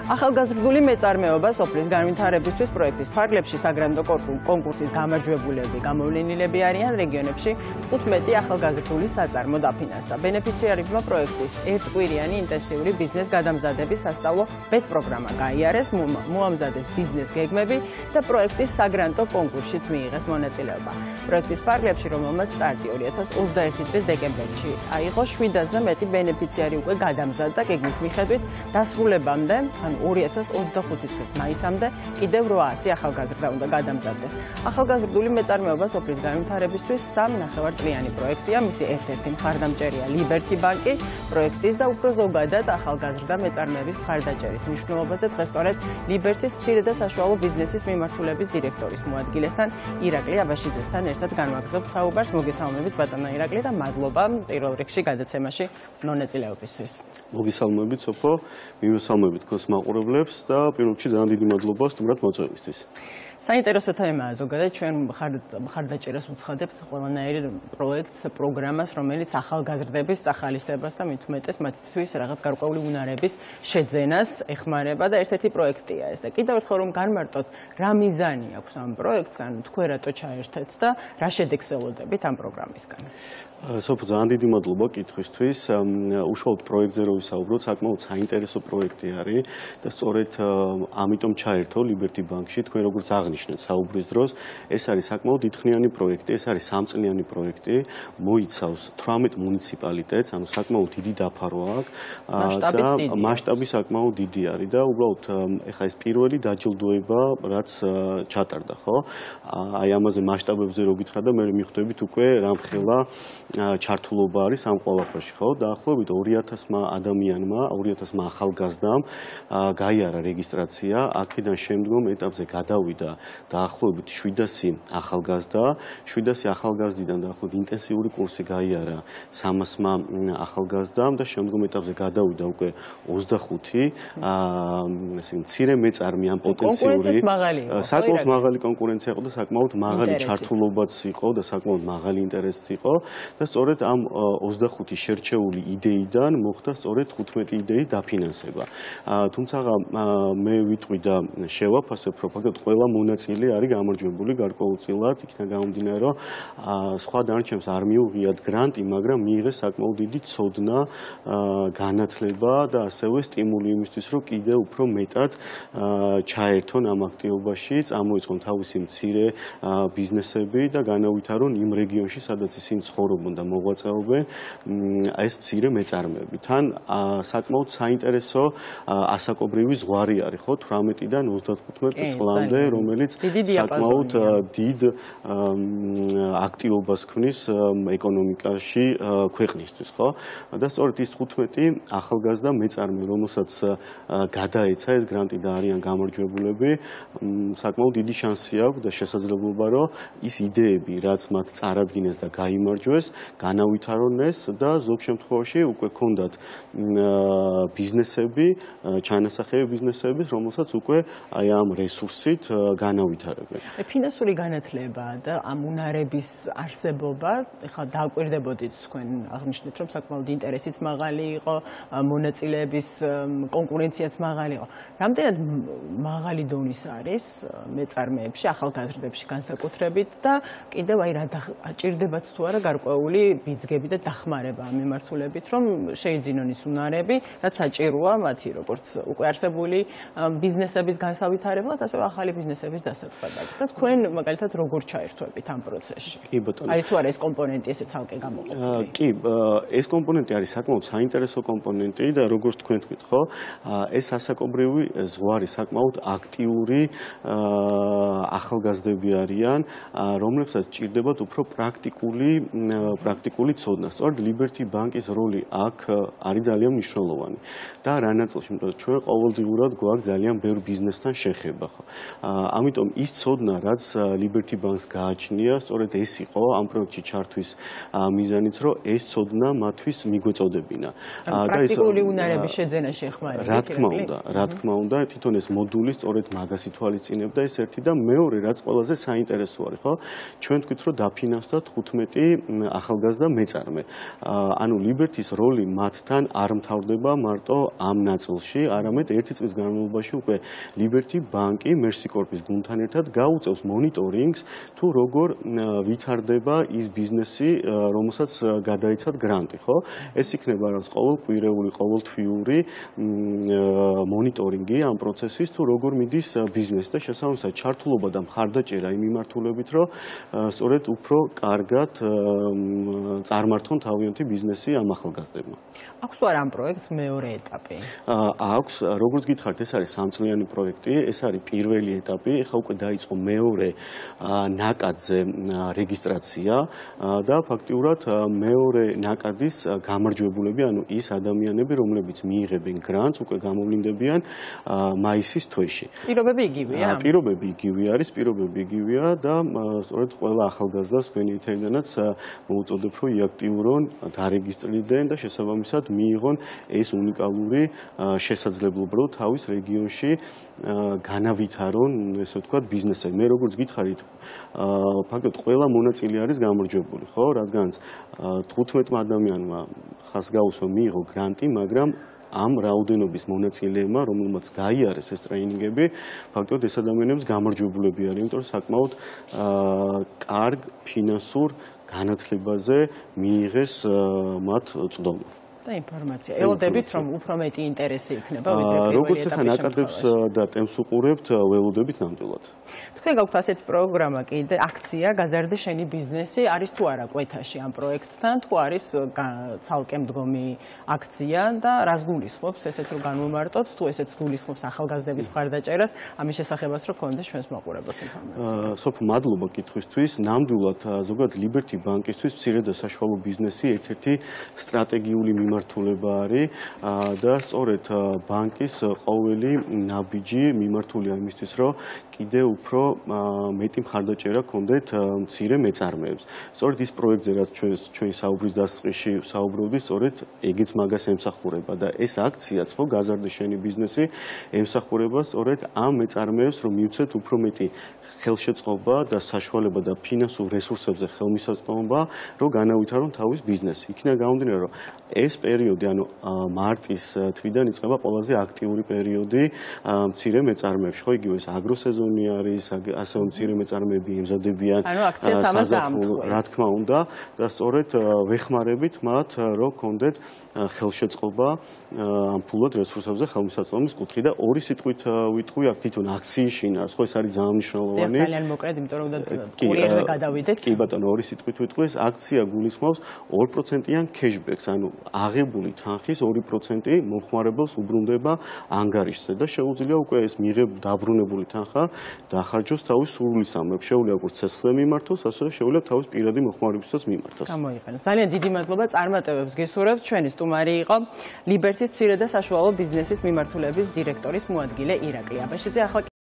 ახალგაზრდული მეწარმეობა სოფლის განვითარებისთვის პროექტის ფარგლებში საგრანტო კონკურსის გამარჯვებულები გამოვლენილები არიან რეგიონებში 15 ახალგაზრდული საწარმო დაფინანსდა. ბენეფიციარებმა პროექტის ერთკვირიანი ინტენსიური ბიზნეს გადამზადების სასწავლო ბედპროგრამა გაიარეს, მოამზადეს ბიზნეს გეგმები და პროექტის საგრანტო კონკურსშიც მიიღეს მონაწილეობა. პროექტის ფარგლებში, რომელმაც სტარტი 2021 წლის დეკემბერში აიღო, 700-ზე მეტი ბენეფიციარი უკვე გადამზადდა გეგმის მიხედვით დასრულებამდე, ან 2025 წლის მაისამდე კიდევ 800 ახალგაზრდა უნდა გადამზადდეს. ახალგაზრდული მეწარმეობა სოფლის განვითარებისთვის 3 ნახევარწლიანი პროექტია, მისი ერთ-ერთი მხარდამჭერია ლიბერთი ბანკი. პროექტის და უფრო ზოგადად ახალგაზრდა მეწარმეების მხარდაჭერის მნიშვნელობაზე დღეს სწორედ ლიბერთის მცირე და საშუალო ბიზნესის მიმართულების დირექტორის მოადგილესთან ირაკლი აბაშიძესთან ერთად განვაგრძობთ საუბარს. მოგესალმებით ბატონო ირაკლი და მადლობა პირველ რიგში გადაცემაში მონაწილეობისთვის. მოგესალმებით სოფო, მივესალმებით ქოს მაყურებლებს და პირველ რიგში ძალიან დიდი მადლობა სტუმრად მოწვევისთვის. საინტერესო თემაა ზოგადად ჩვენ მხარდაჭერას უცხადებთ ყველანაირ პროექტს, პროგრამას, რომელიც ახალგაზრდების წახალისებას და მით უმეტეს მათთვის რაღაც გარკვეული უნარების შეძენას ეხმარება და ერთ-ერთი პროექტია ეს. და კიდევ ერთხელ რომ განმარტოთ, რა მიზანი აქვს ამ პროექტს, ან თქვენ რატო ჩაერთეთ და რა შედეგს ელოდებით ამ პროგრამისგან? სოფო, ძალიან დიდი მადლობა კითხვისთვის. უშუალოდ პროექტზე რო ვისაუბროთ, საკმაოდ საინტერესო პროექტი არის და სწორედ ამიტომ ჩაერთო ლიბერთი ბანკში. თქვენ როგორც აღნიშნეთ საუბრის დროს, ეს არის საკმაოდ დიდხნიანი პროექტი, ეს არის 3-წლიანი პროექტი, მოიცავს 18 მუნიციპალიტეტს, ანუ საკმაოდ დიდი დაფარო აქვს და მასშტაბი საკმაოდ დიდი არის და უბრალოდ ეხა ეს პირველი დაჯილდოება, რაც ჩატარდა, ხო? აი ამაზე მასშტაბებზე რო გითხრა და მე მიხვდებით უკვე რამხელა ჩართულობა არის ამ ყველაფერში, ხო? დაახლოებით 2000 ადამიანმა, 2000 ახალგაზრდამ გაიარა რეგისტრაცია, აქედან შემდგომ ეტაპზე გადავიდა დაახლოებით 700 ახალგაზრდა, 700 ახალგაზრდიდან დაახლოებით ინტენსიური კურსი გაიარა 300 ახალგაზრდამ და შემდგომ ეტაპზე გადავიდა უკვე 25 ესე მცირე მეწარმე ან პოტენციური საკმაოდ მაღალი კონკურენცია იყო და საკმაოდ მაღალი ჩართულობაც იყო და საკმაოდ მაღალი ინტერესიც იყო და სწორედ ამ 25 შერჩეული იდეიდან მოხდა სწორედ 15 იდეის დაფინანსება. თუმცა მე ვიტყვი და შევაფასებ, რომ ფაქტობრივად ყველა მონაწილე არის გამარჯვებული გარკვეულწილად, იქიდან გამომდინარე, რომ სხვა დანარჩენს არ მიუღიათ გრანტი, მაგრამ მიიღეს საკმაოდ დიდი ცოდნა, განათლება და ასევე სტიმული იმისთვის, რომ კიდევ უფრო მეტად ჩაერთონ ამ აქტივობაში, წამოიწყონ თავისი მცირე ბიზნესები და განავითარონ იმ რეგიონში, სადაც ისინი ცხოვრობენ და მოღვაწეობენ, ეს მცირე მეწარმეები. თან საკმაოდ საინტერესო ასაკობრივი ზღვარი არის, ხო, 18-დან 35 წლამდე, რომელიც საკმაოდ დიდ აქტივობას ქმნის ეკონომიკაში ქვეყნისთვის, ხო? და სწორედ ის 15 ახალგაზრდა მეწარმე, რომელსაც გადაეცა ეს გრანტი და არიან გამარჯვებულები, საკმაოდ დიდი შანსი აქვს და შესაძლებლობა, რომ ის იდეები, რაც მათ წარადგინეს და გაიმარჯვეს, განავითარონეს და ზოგ შემთხვევაში უკვე ქონდათ ბიზნესები, ჩანასახები ბიზნესები, რომელსაც უკვე აი ამ რესურსით განავითარებენ. ფინანსური განათლება და ამ უნარების არსებობა, ეხლა დააკვირდებოდით თქვენ აღნიშნეთ, რომ საკმაოდ ინტერესიც მაღალი იყო, მონაწილეების კონკურენციაც მაღალი იყო. რამდენად მაღალი დონის არის მეწარმეებში, ახალგაზრდებში განსაკუთრებით და კიდევ აი რა ჭირდებათ თუ არა გარკვეული ბიძგები და დახმარება ამ მიმართულებით, რომ შეიძინონ ის უნარები, რაც საჭიროა მათი როგორც უკვე არსებული ბიზნესების განსავითარებლად, ასევე ახალი ბიზნესების დასაწყებად. და თქვენ მაგალითად როგორ ჩაერთვებით ამ პროცესში? კი ბატონო. აი თუ არა ეს კომპონენტი ესე ცალკე გამოყოფილი. კი, ეს კომპონენტი არის საკმაოდ საინტერესო კომპონენტი და როგორც თქვენ თქვით, ხო, ეს ასაკობრივი ზღვარი საკმაოდ აქტიური ახალგაზრდები არიან, რომლებსაც ჭირდებათ უფრო პრაქტიკული ცოდნა. სწორედ ლიბერთი ბანკის როლი აქ არის ძალიან მნიშვნელოვანი. და რა ნაწილში, იმიტომ რომ ჩვენ ყოველდღიურად გვაქვს ძალიან ბევრ ბიზნესთან შეხება, ხო. ამ ამიტომ ის ცოდნა, რაც Liberty Bank-ს გააჩნია, სწორედ ეს იყო ამ პროექტში ჩართვის მიზანიც, რომ ეს ცოდნა მათთვის მიგვეწოდებინა. პრაქტიკული უნარების შეძენაში ეხმარებით. რა თქმა უნდა, თვითონ ეს მოდული სწორედ მაგას ითვალისწინებდა ეს ერთი და მეორე, რაც ყველაზე საინტერესო არის, ხო? ჩვენ თქვით, რომ დაფინანსდა 15 ახალგაზრდა მეწარმე. ანუ Liberty-ს როლი მათთან არ მთავრდება მარტო ამ ნაწილში, არამედ ერთი წლის განმავლობაში უკვე Liberty Bank-ი Mercy Corp-ის გუნდთან ერთად გაუწევს მონიტორინგს, თუ როგორ ვითარდება ის ბიზნესი, რომელსაც გადაიცათ გრანტი, ხო? ეს იქნება რაღაც ყოველკვირეული, ყოველთვიური მონიტორინგი ამ პროცესის, თუ როგორ მიდის ბიზნესი და შესაბამისად ჩართულობა და მხარდაჭერა იმ მიმართულებით, რომ სწორედ უფრო კარგად წარმართონ თავიანთი ბიზნესი ამ ახალგაზრდებმა. აქვს თუ არა ამ პროექტს მეორე ეტაპი? აქვს, როგორც გითხარით, ეს არის 3 წლიანი პროექტი, ეს არის პირველი ეტაპი, ეხლა უკვე დაიწყო მეორე ნაკადზე რეგისტრაცია და ფაქტიურად მეორე ნაკადის გამარჯვებულები, ანუ ის ადამიანები, რომლებიც მიიღებენ გრანტს, უკვე გამოვლინდებიან მაისის თვეში. პირობები იგივეა? პირობები იგივეა და სწორედ ყველა ახალგაზრდას თქვენი ეთერიდანაც მოუწოდებ, რომ იაქტიურონ, დარეგისტრირდნენ და შესაბამისად მიიღონ ეს უნიკალური შესაძლებლობა, რომ თავის რეგიონში განავითარონ, ესე ვთქვათ, ბიზნესები. მე როგორც გითხარით, ფაქტობრივად ყველა მონაწილე არის გამარჯვებული, ხო? რადგანაც 15 ადამიანმა ხაზგაუსვა მიიღო გრანტი, მაგრამ ამ რაოდენობის მონაწილეებმა, რომელმაც გაიარეს ეს ტრეინინგები, ფაქტობრივად ეს ადამიანებს გამარჯვებულები არიან, იმიტომ რომ საკმაოდ კარგ ფინანსურ განათლებაზე მიიღეს მათ წვდომა. და ინფორმაცია. ელოდებით, რომ უფრო მეტი ინტერესი იქნება ვიდრე პირველი ეტაპის როგორც ახლა ნაკადებს და ტემს უყურებთ, ველოდებით ნამდვილად. თქვენ გაქვთ ასეთი პროგრამა კიდე, აქცია გაზარდე შენი ბიზნესი, არის თუ არა კვეთაში ამ პროექტთან, თუ არის ცალკე მდგომი აქცია და რას გულისხმობს ესეც რომ განვმარტოთ, თუ ესეც გულისხმობს ახალგაზრდების მხარდაჭერას, ამის შესახებაც რომ გქონდეს ჩვენს მაყურებელს ინფორმაცია. სოფო, მადლობა კითხვისთვის. ნამდვილად ზოგადად Liberty Bank-ისთვის მცირე და საშუალო ბიზნესი ერთ-ერთი სტრატეგიული მიმართულება არის და სწორედ ბანკის ყოველი ნაბიჯი მიმართულია იმისთვის, რომ კიდე უფრო მეტი მხარდაჭერა გქონდეთ მცირე მეწარმეებს. სწორედ ის პროექტზე, რაც ჩვენი საუბრის დასაწყისში საუბრობდი, სწორედ ეგეც მაგას ემსახურება და ეს აქციაც, ხო, გაზარდე შენი ბიზნესი, ემსახურება სწორედ ამ მეწარმეებს, რომ მივცეთ უფრო მეტი ხელშეწყობა და საშუალება და ფინანსურ რესურსებზე ხელმისაწვდომობა, რომ განავითარონ თავის ბიზნესი. იქიდან გამომდინარე, რომ ეს პერიოდი, ანუ მარტის თვიდან იწყება ყველაზე აქტიური პერიოდი მცირე მეწარმეებში, ხო, იგივე ეს აგროსეზონი არის, ასევე მცირე მეწარმეები ემზადებიან საზაფხულო, რა თქმა უნდა, და სწორედ ვეხმარებით მათ, რომ გქონდეთ ხელშეწყობა ამ ფულად რესურსებზე ხელმისაწვდომის კუთხით და ორი სიტყვით ვიტყვი აქ თვითონ აქციის შინაარს, ხო, ეს არის ძალიან მნიშვნელოვანი. ძალიან მოკლედ, იმიტომ რომ კურიერზე გადავიდეთ. კი ბატონო, ორი სიტყვით ვიტყვი, ეს აქცია გულისხმობს 2%-იან cashback-ს, ანუ აღებული თანხის 2% მომხმარებელს უბრუნდება ანგარიშზე და შეუძლია უკვე ეს დაბრუნებული თანხა დახარჯოს თავის სურვილის სამეფოს. შეუძლია როგორც ცეცხლზე მიმართოს, ასევე შეუძლია თავის პირადი მოხმარებისთვის მიმართოს. გამოიყენოს. ძალიან დიდი მადლობა წარმატებებს გესურვებთ. ჩვენი სტუმარი იყო Liberty-ის მცირე და საშუალო ბიზნესის მიმართულების დირექტორის მოადგილე ირაკლი აბაშიძე. ახლა